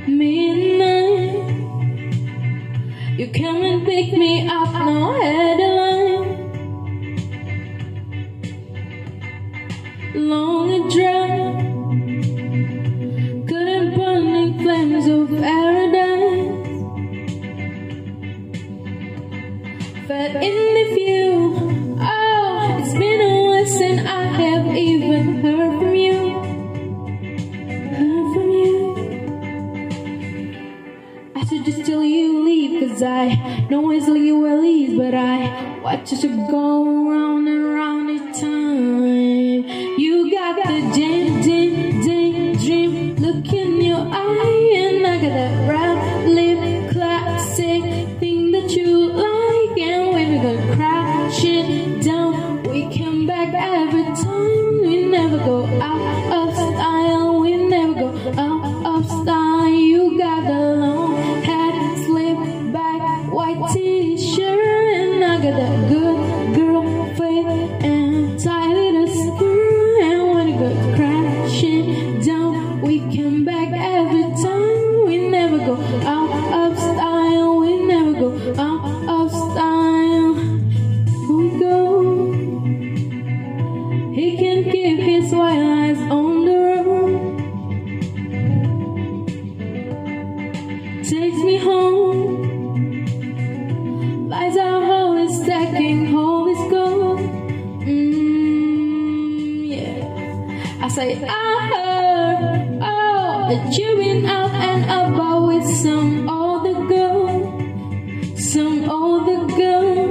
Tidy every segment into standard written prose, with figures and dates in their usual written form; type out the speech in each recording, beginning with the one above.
midnight. You come and pick me up, no headline. Lonely drive, couldn't burning flames of paradise. Fed in the view, oh, it's been a while since I have even heard from you. I should just tell you leave, cause I know it's you will leave, but I watch you go round and round each time. You got the daydream look in your eye, and I got that rap lip classic thing that you like. And when we go crashing down, we come back every time. We never go out of style, we never go out of style. You got the long hat, slip back, white t-shirt, and I got that good girl face and tight little skirt. And when it goes crashing down, we come back every time. We never go out of style, we never go out of style. We go. He can keep his white eyes on the road, takes me home, lights are always stacking, always gold. Yeah. I say I heard, oh, that you've been out and about with some other girl, some other girl.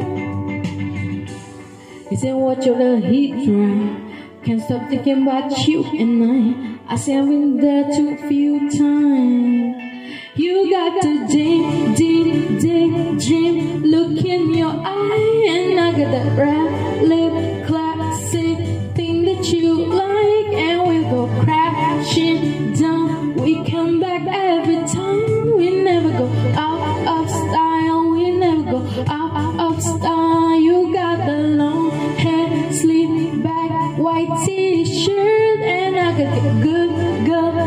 He said, watch your little heat dry, can't stop thinking about you and I say I've been there too few times. You got the daydream look in your eye, and I got that rap lip classic thing that you like. And we go crashing down, we come back every time. We never go out of style, we never go out of style. You got the long hair, sleep back, white t-shirt, and I got the good girl